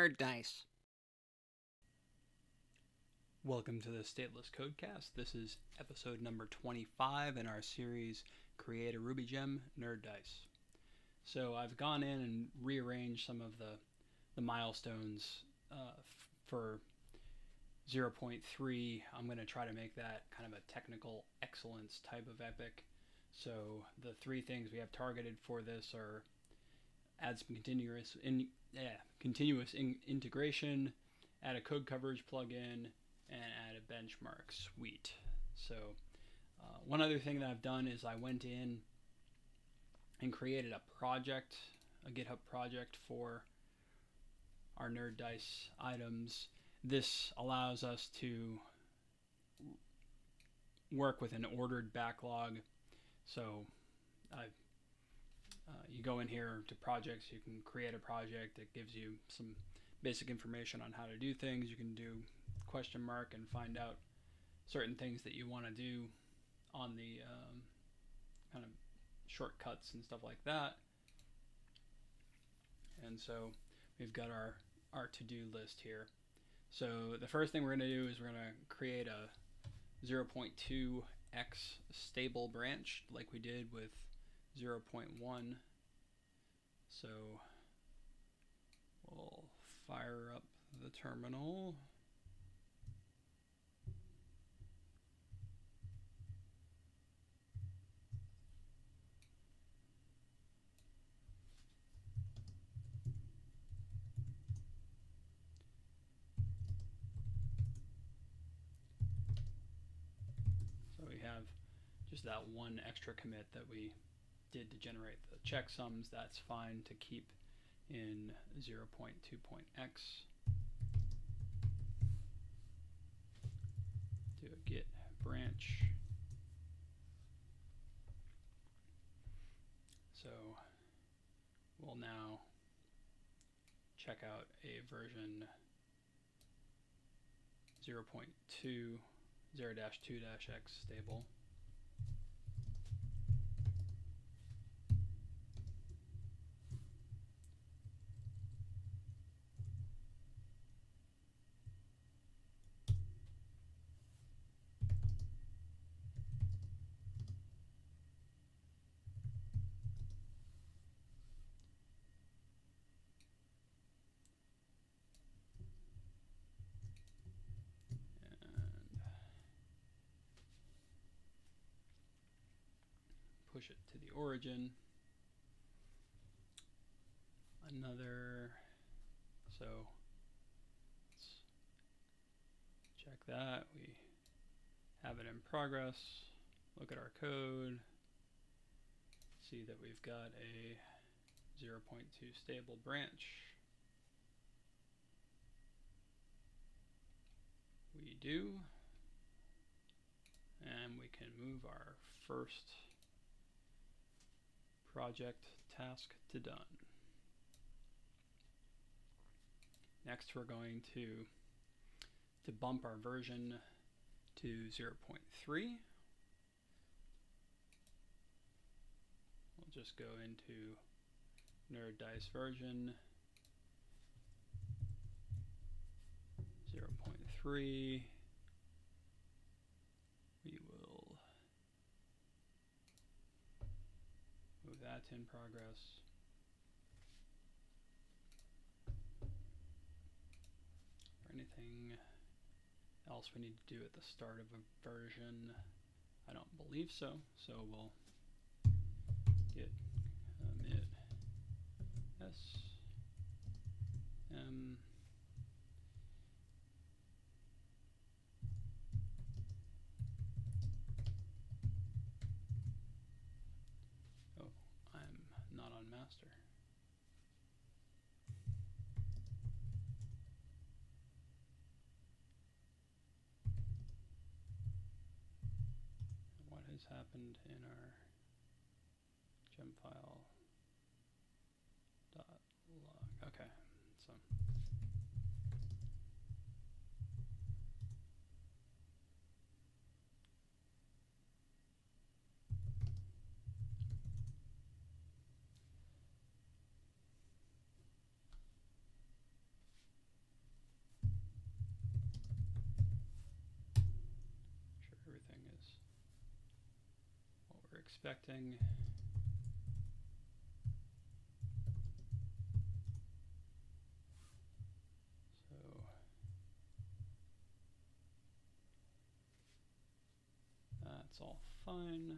NerdDice. Welcome to the Stateless Codecast. This is episode number 25 in our series Create a RubyGem, NerdDice. So I've gone in and rearranged some of the milestones for 0.3. I'm going to try to make that kind of a technical excellence type of epic. So the three things we have targeted for this are add some continuous integration, add a code coverage plugin, and add a benchmark suite. So one other thing that I've done is I went in and created a project, a GitHub project for our NerdDice items. This allows us to work with an ordered backlog. So you go in here to projects, you can create a project that gives you some basic information on how to do things. You can do question mark and find out certain things that you want to do on the kind of shortcuts and stuff like that. And so we've got our to-do list here. So the first thing we're going to do is we're going to create a 0.2x stable branch like we did with 0.1. So we'll fire up the terminal. So we have just that one extra commit that we did to generate the checksums. That's fine to keep in 0.2.x. Do a git branch. So we'll now check out a version 0.2 0-2-x stable. Push it to the origin. So let's check that. We have it in progress. Look at our code. See that we've got a 0.2 stable branch. We do. And we can move our first project task to done. Next, we're going to bump our version to 0.3. We'll just go into NerdDice version 0.3. We will move that to in progress. Or anything else we need to do at the start of a version? I don't believe so. So we'll git commit sm. Oh, I'm not on master. What has happened in our gem file dot log? Okay, so expecting. So that's all fine.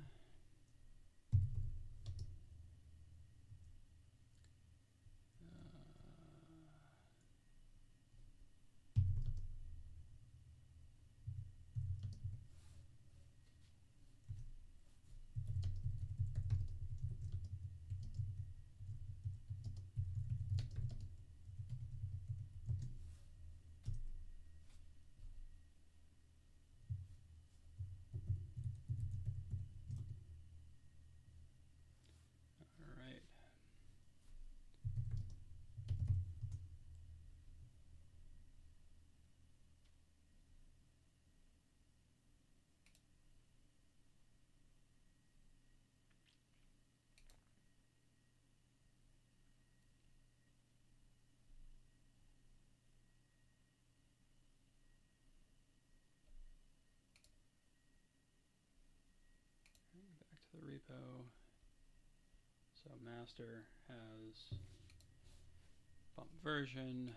Back to the repo. So master has bump version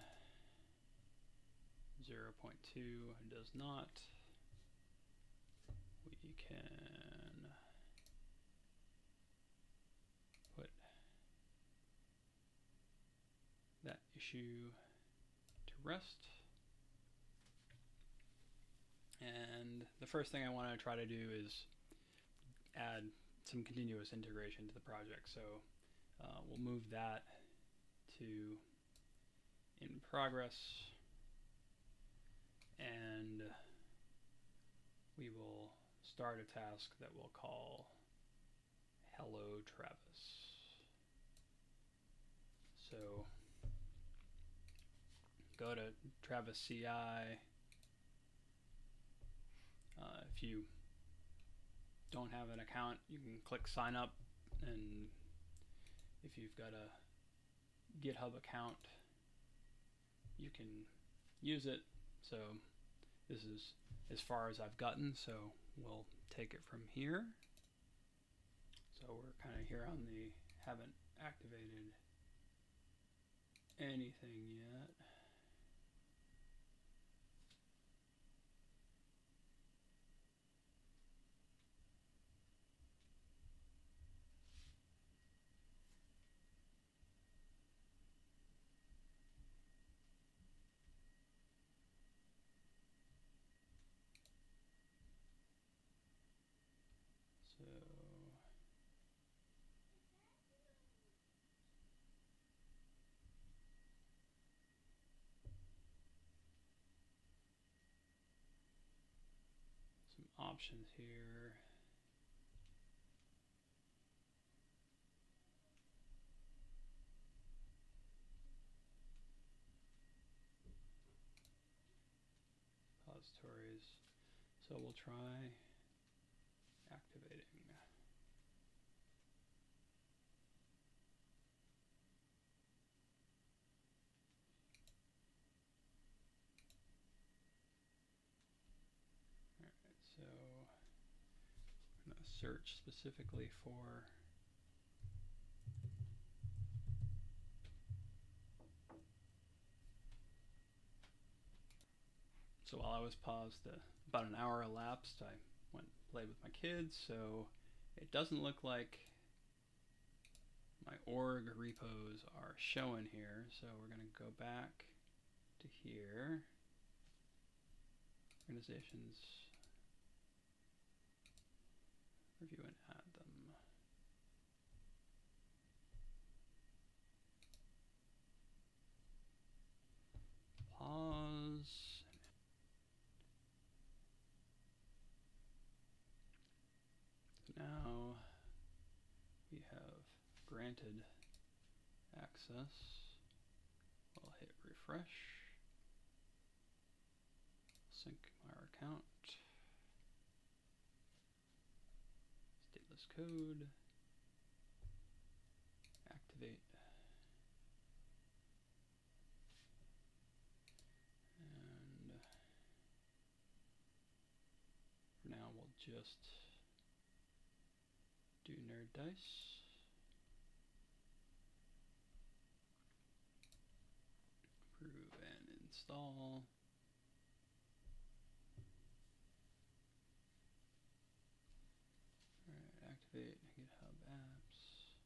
0.2 does not. We can put that issue to rest. And the first thing I want to try to do is add some continuous integration to the project. So we'll move that to in progress, and we will start a task that we'll call Hello Travis. So go to Travis CI. If you don't have an account, you can click sign up, and if you've got a GitHub account, you can use it. So this is as far as I've gotten, so we'll take it from here. So we're kind of here on the haven't activated anything yet. So some options here. Repositories. So we'll try activating. Alright, so I'm going to search specifically for So while I was paused, about an hour elapsed. I went and played with my kids, so it doesn't look like my org repos are showing here. So we're going to go back to here. Organizations, review and add them. Pause. Now we have granted access. We'll hit refresh. Sync our account. Stateless code. Activate. And for now we'll just do NerdDice. Approve and install. Alright, activate GitHub apps.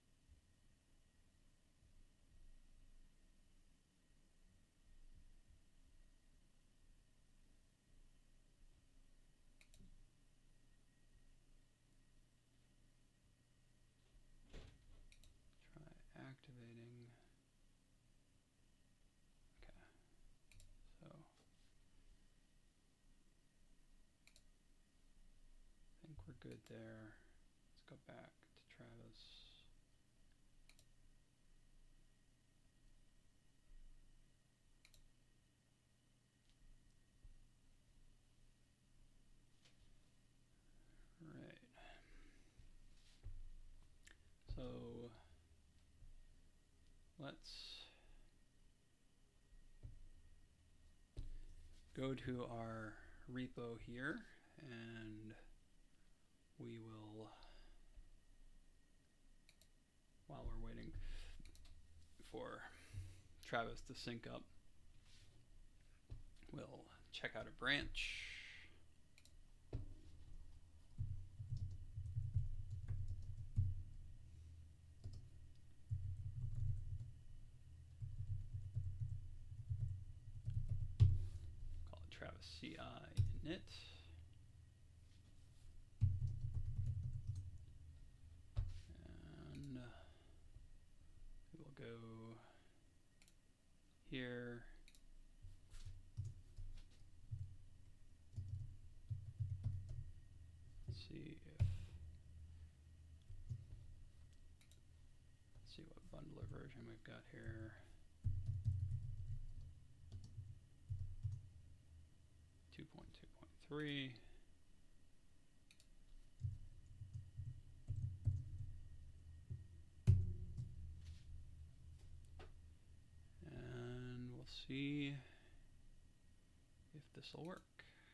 Try activating. Okay, so I think we're good there. Let's go back to Travis. Right. So let's go to our repo here, and we will, while we're waiting for Travis to sync up, we'll check out a branch. Call it Travis CI init. And we will go here. Let's see what bundler version we've got here. 2.2.3. And we'll see if this will work.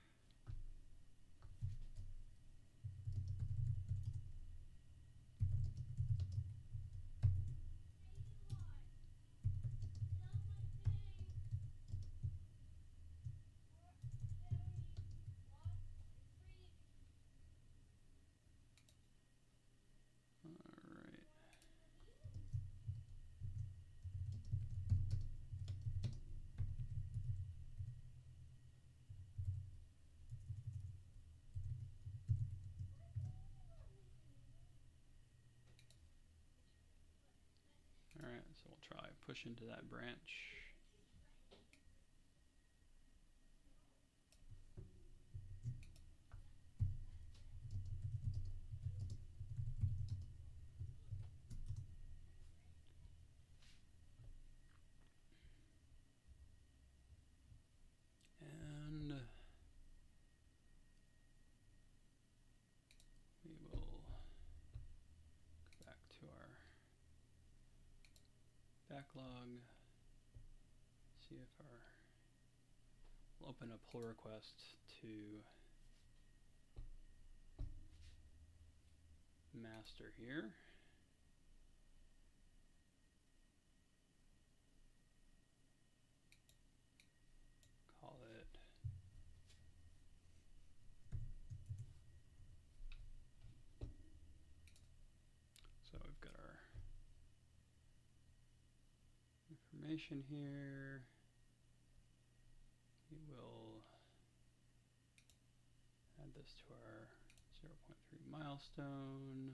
Alright, so we'll try push into that branch. And we will go back to our backlog, see if we'll open a pull request to master here. Call it so we've got our information here. We will add this to our 0.3 milestone.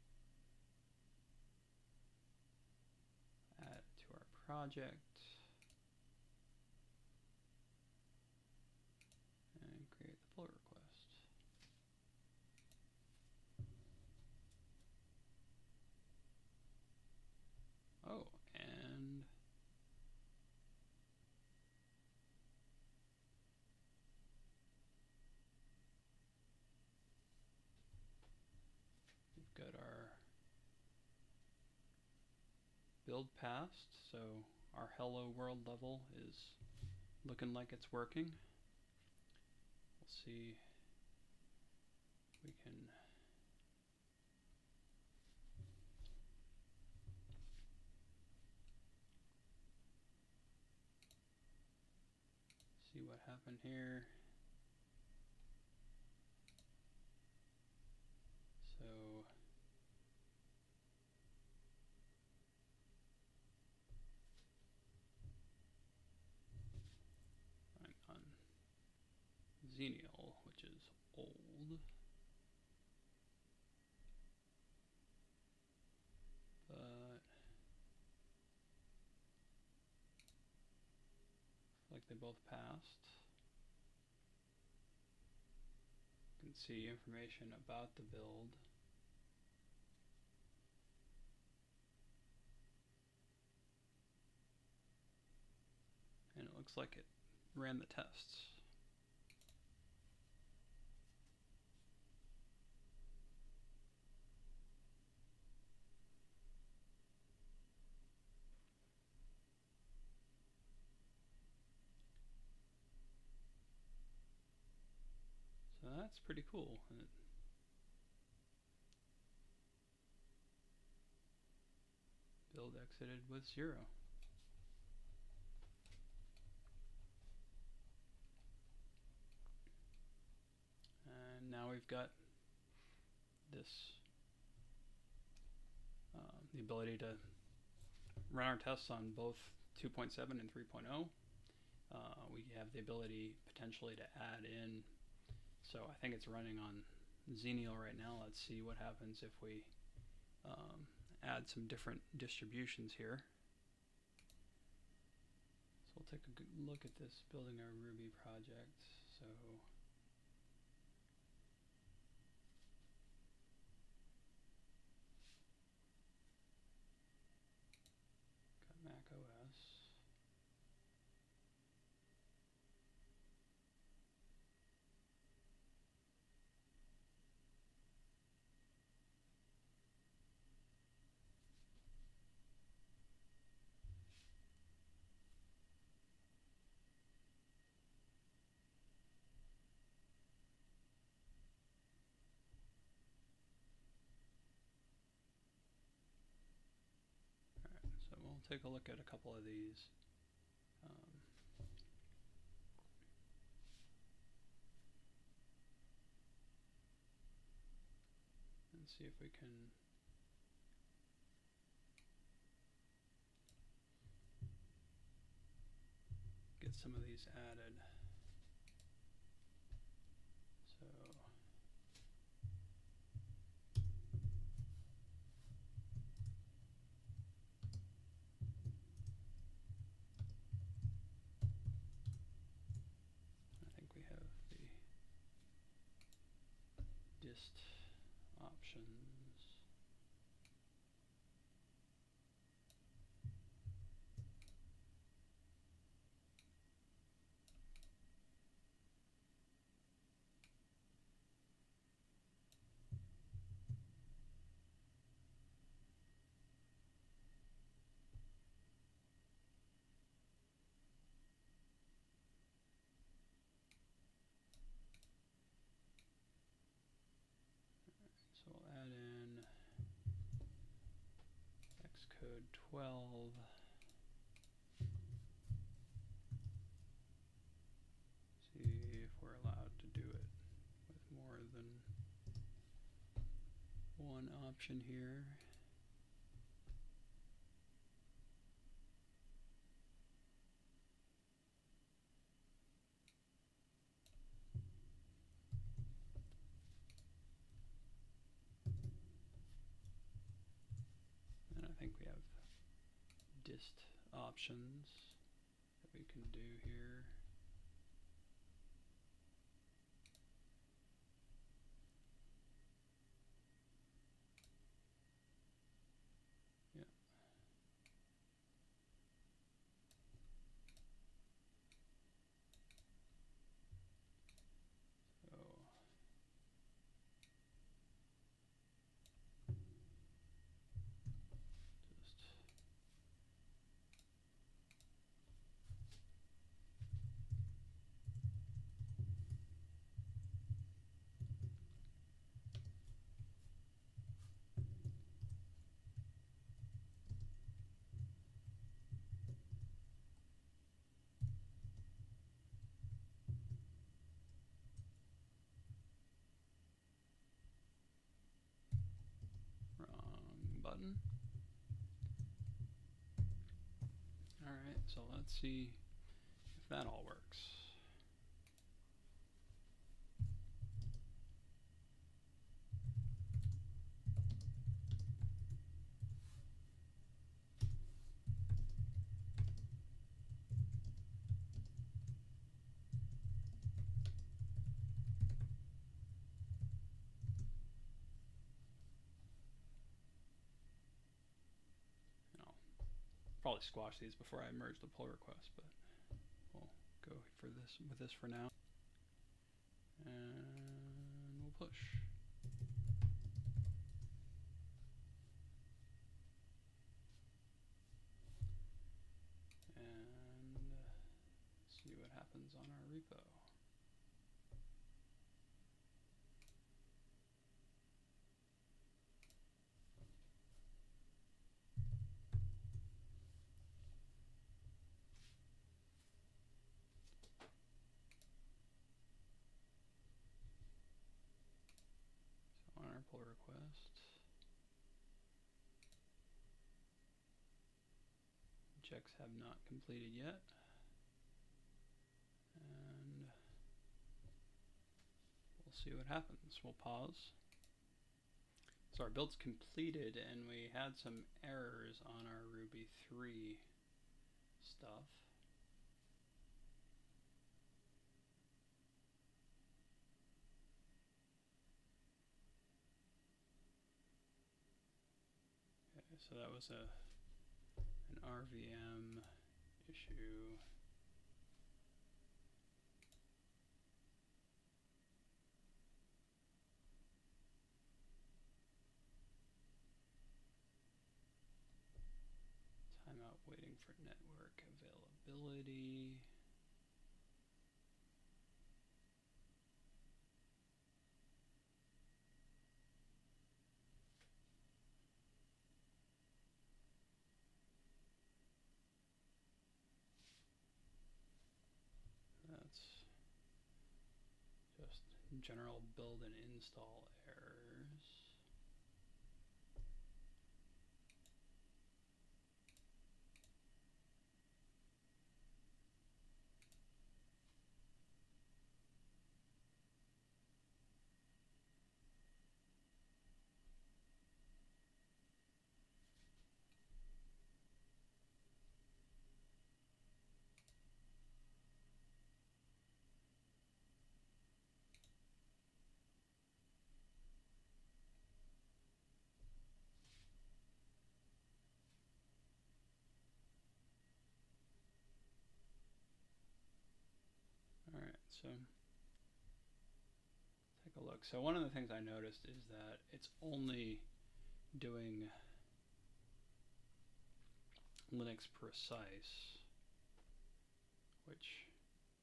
Add it to our project. And create the pull request. Oh, and we've got our build passed, so our hello world level is looking like it's working. We'll see if we can happened here. So I'm on Xenial, which is old. But like they both passed. You can see information about the build. And it looks like it ran the tests. So that's pretty cool. Build exited with 0. And now we've got this, the ability to run our tests on both 2.7 and 3.0. We have the ability potentially to add in, so I think it's running on Xenial right now. Let's see what happens if we add some different distributions here. So we'll take a good look at this, building our Ruby project. So got Mac OS. So we'll take a look at a couple of these. And see if we can get some of these added. So I think we have the dist options. So we'll add in Xcode 12. See if we're allowed to do it with more than one option here. And I think we have dist options that we can do here. Yeah. So just So let's see if that all works. Probably squash these before I merge the pull request, but we'll go for this with this for now. And we'll push. And see what happens on our repo. On our pull request, checks have not completed yet, and we'll see what happens. We'll pause. So our build's completed, and we had some errors on our Ruby 3 stuff. So that was an RVM issue. Timeout waiting for network availability. Just general build and install errors. Alright, so take a look. So one of the things I noticed is that it's only doing Linux precise, which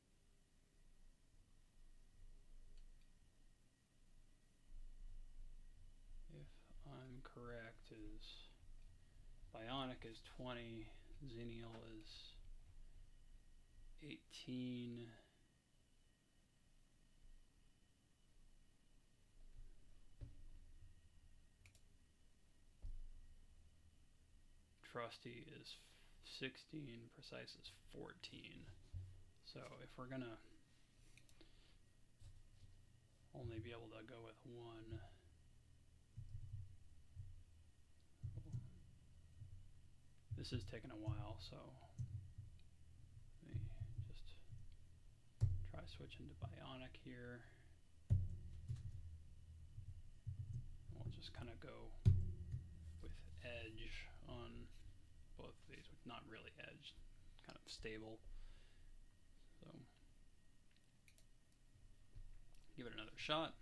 if I'm correct is Bionic is 20, Xenial is 18, Trusty is 16, Precise is 14. So if we're gonna only be able to go with one, this is taking a while, so let me just try switching to Bionic here. We'll just kind of go with Edge on both of these, not really Edge, kind of stable. So give it another shot.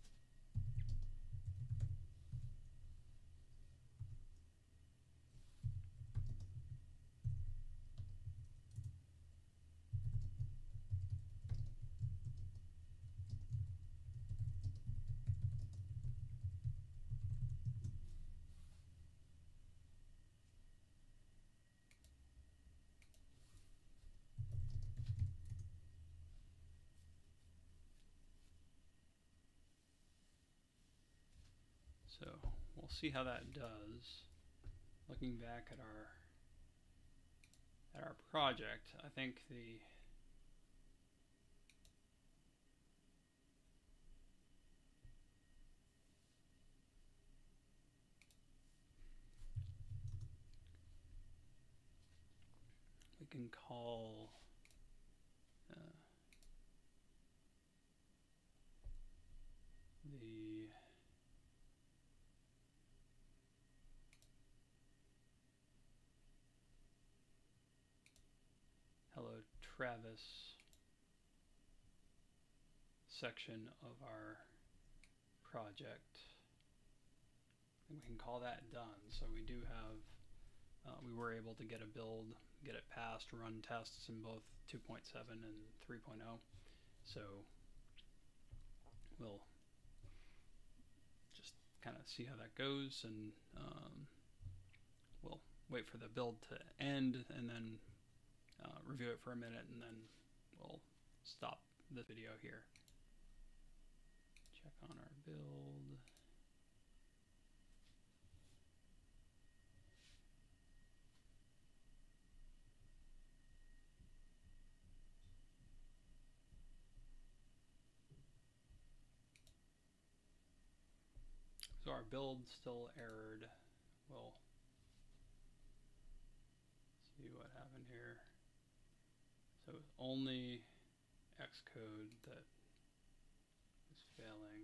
So we'll see how that does. Looking back at at our project, I think the we can call the Hello Travis section of our project. And we can call that done. So we do have, we were able to get a build, get it passed, run tests in both 2.7 and 3.0. So we'll just kind of see how that goes, and we'll wait for the build to end and then review it for a minute, and then we'll stop the video here. Check on our build. So our build still errored. We'll see what happened here. So only Xcode that is failing.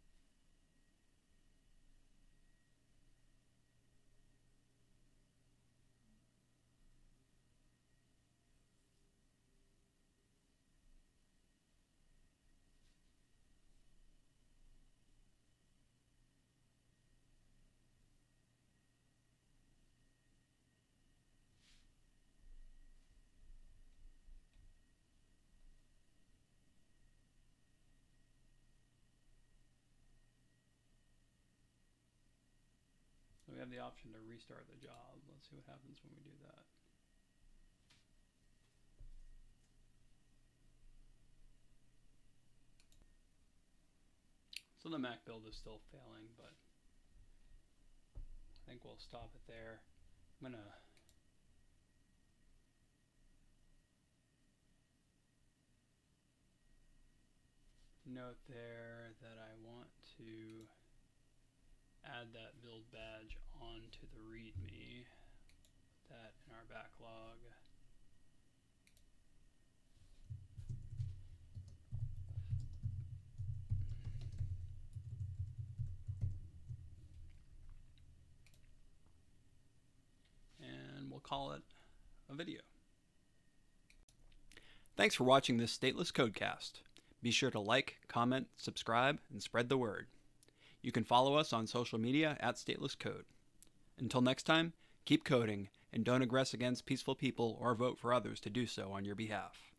We have the option to restart the job. Let's see what happens when we do that. So the Mac build is still failing, but I think we'll stop it there. I'm gonna note there that I want to add that build badge onto the README. Put that in our backlog. And we'll call it a video. Thanks for watching this stateless Codecast. Be sure to like, comment, subscribe, and spread the word. You can follow us on social media at @statelesscode. Until next time, keep coding and don't aggress against peaceful people or vote for others to do so on your behalf.